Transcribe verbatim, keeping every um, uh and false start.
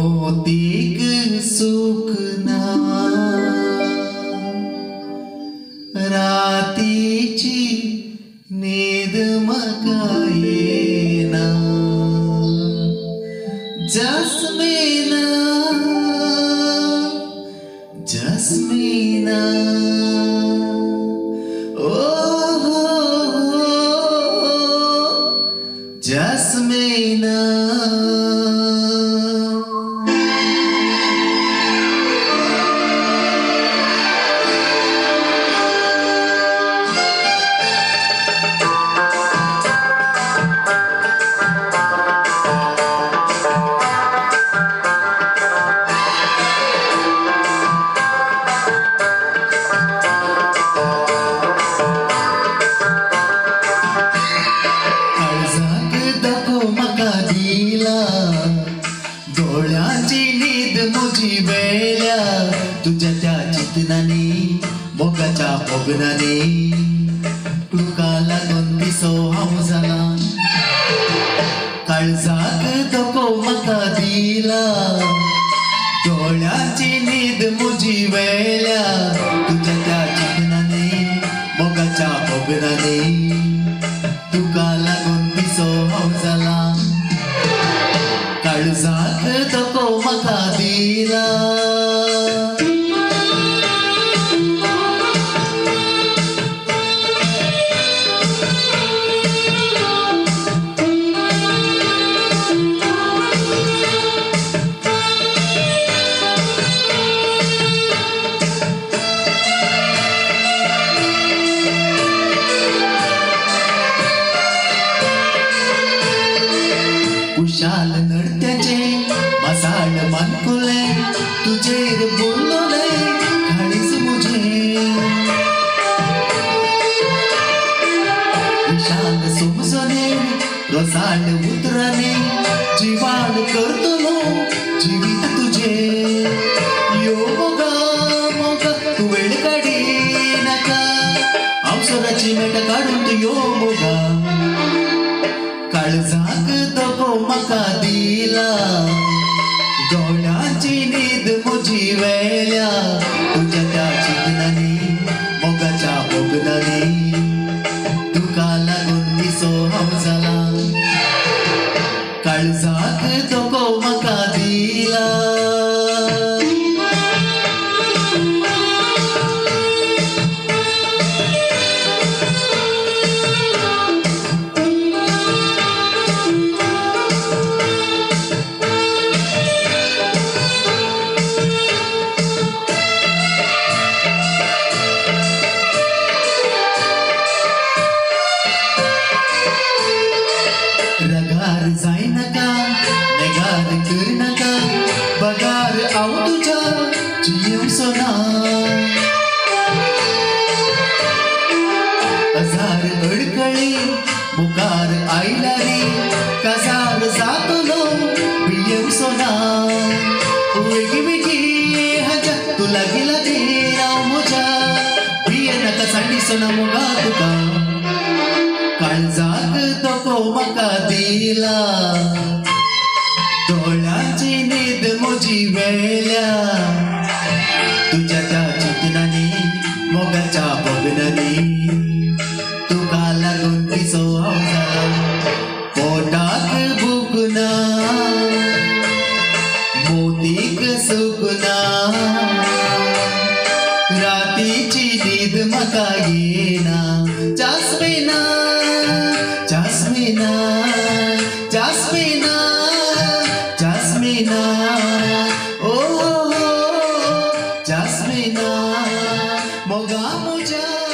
मोतीक सुखना रातीची नींद म्हाका येना जस्मिना जस्मिना ओ जस्मिना डोळ्याची नींद मुजी वेल्या तुझ्या त्या चितनानी मोगाच्या मोगनानी तुका लागून दिसो हांव जाला काळजाक धोको म्हाका दिला डोळ्याची नींद मुजी वेल्या तुझ्या त्या चितनानी मोगाच्या मोगनानी तुका लागून दिसो हांव जाला काळजाक धोको म्हाका दिला कुशाल नृत्याचे मसाळ मानकुले तुझेर बोललोले काळीज मुझे विशाल सोमसने रसाळ उतराने जीवाण करतलो जीवित तुझे यो मोगा मोगा तू वेळ काढी नाका अवसराची मेट काढून तू यो मोगा काळजाक धोको म्हाका दिला डोळ्याची नींद मुजी वेल्या तुझ्या त्या चितनानी मोगाच्या मोगनानी तुका लागून दिसो हांव जाला काळजाक धोको म्हाका दिला रगार जाय नका नेगार कर नका बगार हांव तुझ्या जीव सोना हजार अडकळी मुखार आयल्यारी काजार जातलो बियव सोना वेगी वेगी हाच्या तू लागी लागी राव म्हज्या बिये नाका सांडी सोना मोगा तुका काळजाक धोको म्हाका दिला डोळ्याची नींद मुजी वेल्या तुझ्या त्या चितनानी मोगाच्या मोगनानी तुका लागून दिसो हांव जाला पोटाक भुकना मोतीक सुकना रातीची नींद म्हाका येना जस्मिना जस्मिना जस्मिना जस्मिना ओ जस्मिना मोगा मुझा